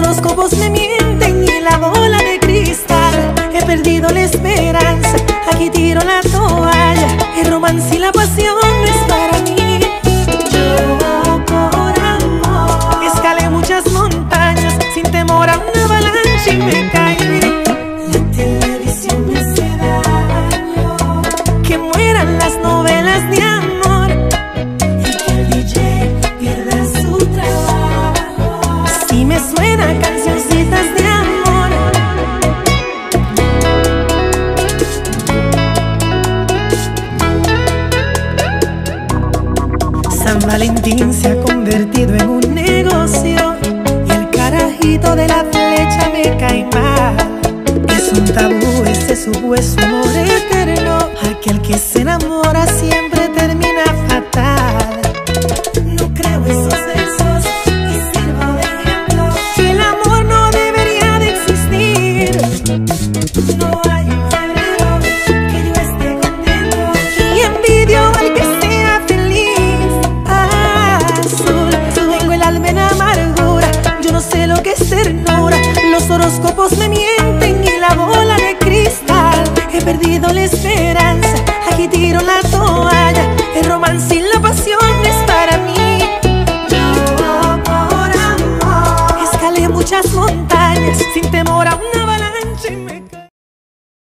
horóscopos me mienten y la bola de cristal. He perdido la esperanza, aquí tiro la toalla. El romance y la pasión no es para mí. Yo por amor escalé muchas montañas sin temor a una avalancha y me caí. La televisión me hace daño, que mueran las novelas de amor y que el DJ pierda su trabajo. Si me suenan cancioncitas de amor. San Valentín se ha convertido en un negocio y el carajito de la flecha me cae mal. Es un tabú ese supuesto amor eterno, aquel que se enamora siempre termina fatal. No creo esos besos y sirvo de ejemplo que el amor no debería de existir. No hay un febrero que yo esté contento y envidio al que sea feliz. Azul, tengo el alma en amargura, yo no sé lo que es ternura. Los horóscopos me mienten y la bola de cristal. He perdido la esperanza, aquí tiro la